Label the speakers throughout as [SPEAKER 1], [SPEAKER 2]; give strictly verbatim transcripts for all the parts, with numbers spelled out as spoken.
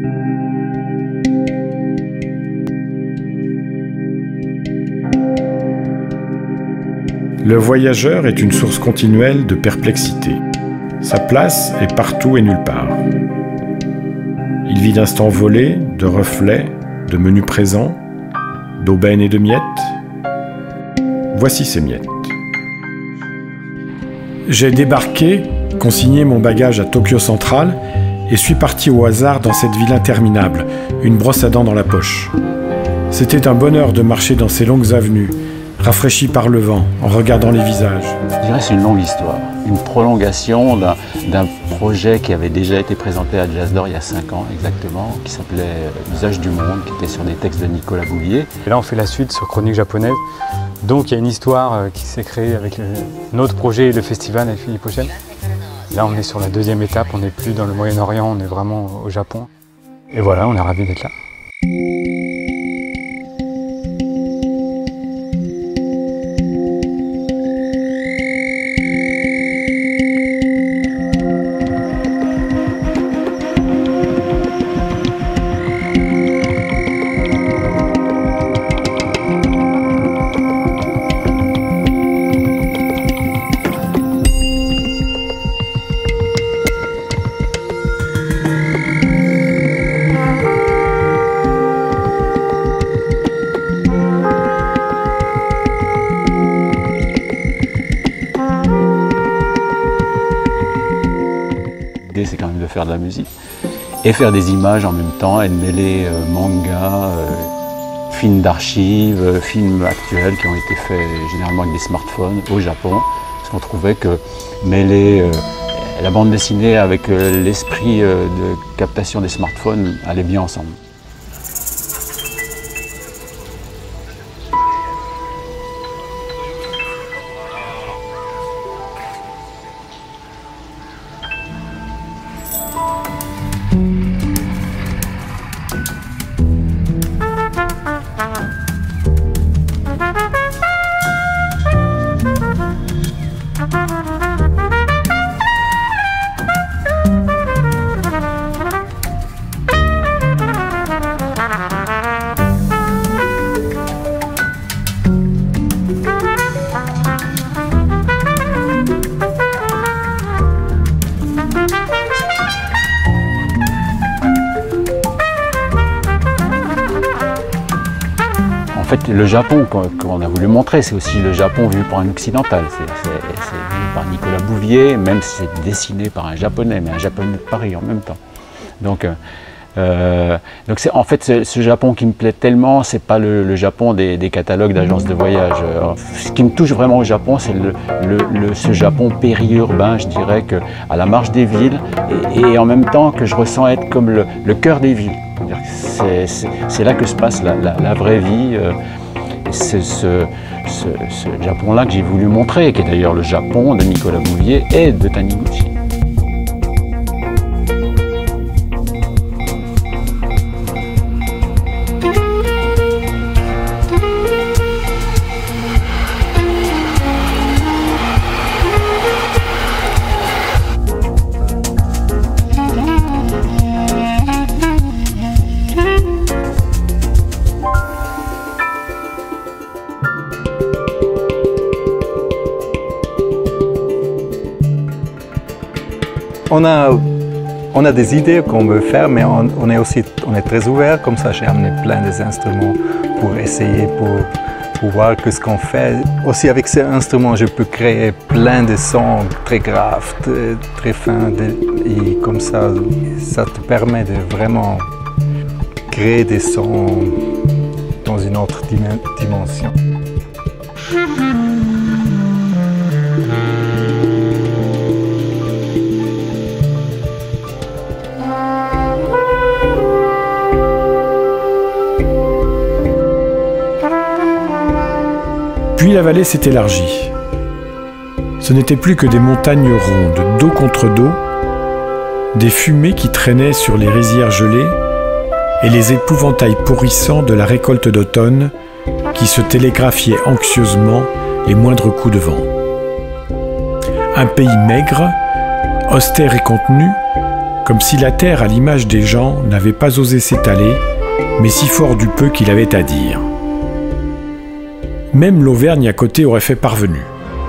[SPEAKER 1] Le voyageur est une source continuelle de perplexité. Sa place est partout et nulle part. Il vit d'instants volés, de reflets, de menus présents, d'aubaines et de miettes. Voici ces miettes. J'ai débarqué, consigné mon bagage à Tokyo Central et suis parti au hasard dans cette ville interminable, une brosse à dents dans la poche. C'était un bonheur de marcher dans ces longues avenues, rafraîchi par le vent, en regardant les visages.
[SPEAKER 2] Je dirais que c'est une longue histoire, une prolongation d'un projet qui avait déjà été présenté à Jazz d'Or il y a cinq ans exactement, qui s'appelait L'usage du monde, qui était sur des textes de Nicolas Bouvier.
[SPEAKER 3] Et là on fait la suite sur Chronique japonaise, donc il y a une histoire qui s'est créée avec le, notre projet et le festival avec Philippe Auchel. Là on est sur la deuxième étape, on n'est plus dans le Moyen-Orient, on est vraiment au Japon. Et voilà, on est ravis d'être là.
[SPEAKER 2] C'est quand même de faire de la musique et faire des images en même temps et de mêler euh, manga, euh, films d'archives, euh, films actuels qui ont été faits généralement avec des smartphones au Japon, parce qu'on trouvait que mêler euh, la bande dessinée avec euh, l'esprit euh, de captation des smartphones allait bien ensemble. En fait, le Japon qu'on a voulu montrer, c'est aussi le Japon vu par un occidental. C'est vu par Nicolas Bouvier, même si c'est dessiné par un japonais, mais un japonais de Paris en même temps. Donc, euh, donc c'est en fait ce, ce Japon qui me plaît tellement, c'est pas le, le Japon des, des catalogues d'agences de voyage. Ce qui me touche vraiment au Japon, c'est le, le, le, ce Japon périurbain, je dirais, que, à la marge des villes, et, et en même temps que je ressens être comme le, le cœur des villes. C'est là que se passe la, la, la vraie vie. C'est ce, ce, ce Japon-là que j'ai voulu montrer, qui est d'ailleurs le Japon de Nicolas Bouvier et de Taniguchi.
[SPEAKER 4] On a, on a des idées qu'on veut faire, mais on, on est aussi on est très ouvert. Comme ça, j'ai amené plein des instruments pour essayer, pour, pour voir que ce qu'on fait. Aussi, avec ces instruments, je peux créer plein de sons très graves, très, très fins. Et comme ça, ça te permet de vraiment créer des sons dans une autre dimension.
[SPEAKER 1] Puis la vallée s'est élargie. Ce n'était plus que des montagnes rondes, dos contre dos, des fumées qui traînaient sur les rizières gelées et les épouvantails pourrissants de la récolte d'automne qui se télégraphiaient anxieusement les moindres coups de vent. Un pays maigre, austère et contenu, comme si la terre, à l'image des gens, n'avait pas osé s'étaler, mais si fort du peu qu'il avait à dire. Même l'Auvergne à côté aurait fait parvenu.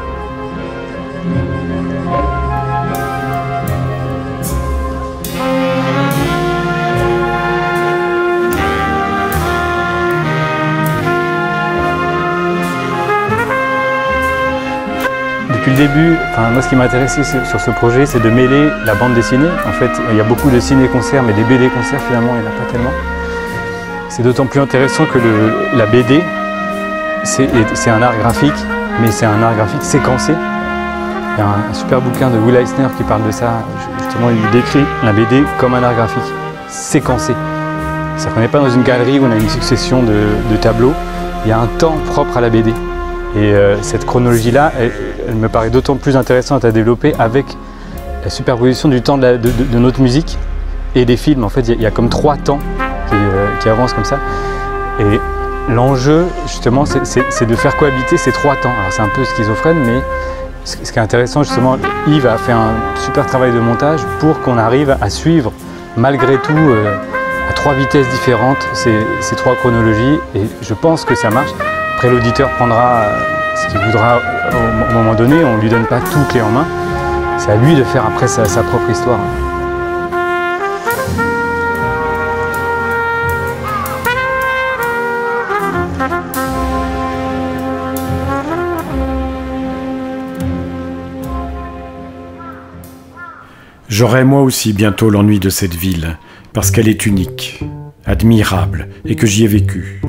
[SPEAKER 3] Depuis le début, enfin, moi ce qui m'a intéressé sur ce projet, c'est de mêler la bande dessinée. En fait, il y a beaucoup de ciné-concerts, mais des B D-concerts finalement, il n'y en a pas tellement. C'est d'autant plus intéressant que le, la B D, c'est un art graphique, mais c'est un art graphique séquencé. Il y a un, un super bouquin de Will Eisner qui parle de ça. Justement, il décrit la B D comme un art graphique séquencé. C'est-à-dire qu'on n'est pas dans une galerie où on a une succession de, de tableaux. Il y a un temps propre à la B D. Et euh, cette chronologie-là, elle, elle me paraît d'autant plus intéressante à développer avec la superposition du temps de, la, de, de, de notre musique et des films. En fait, il y, y a comme trois temps qui, euh, qui avancent comme ça. Et l'enjeu, justement, c'est de faire cohabiter ces trois temps. Alors c'est un peu schizophrène, mais ce, ce qui est intéressant, justement, Yves a fait un super travail de montage pour qu'on arrive à suivre, malgré tout, euh, à trois vitesses différentes, ces, ces trois chronologies. Et je pense que ça marche. Après, l'auditeur prendra ce qu'il voudra au moment donné, on ne lui donne pas tout clé en main. C'est à lui de faire après sa, sa propre histoire.
[SPEAKER 1] J'aurai moi aussi bientôt l'ennui de cette ville, parce qu'elle est unique, admirable, et que j'y ai vécu.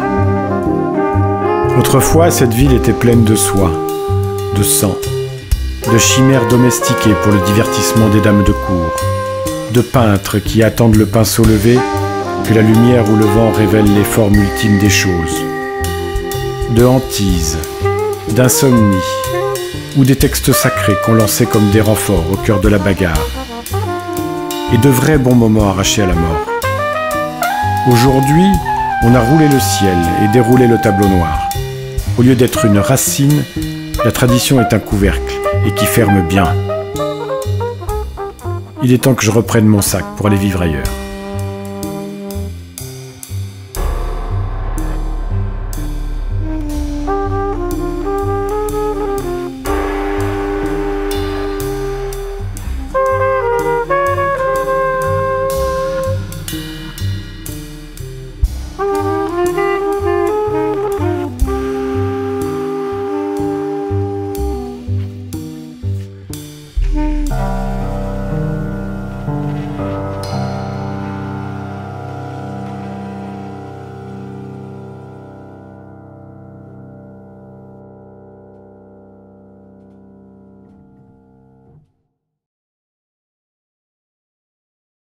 [SPEAKER 1] Autrefois, cette ville était pleine de soie, de sang, de chimères domestiquées pour le divertissement des dames de cour, de peintres qui attendent le pinceau levé, que la lumière ou le vent révèlent les formes ultimes des choses, de hantises, d'insomnie, ou des textes sacrés qu'on lançait comme des renforts au cœur de la bagarre, et de vrais bons moments arrachés à la mort. Aujourd'hui, on a roulé le ciel et déroulé le tableau noir. Au lieu d'être une racine, la tradition est un couvercle et qui ferme bien. Il est temps que je reprenne mon sac pour aller vivre ailleurs.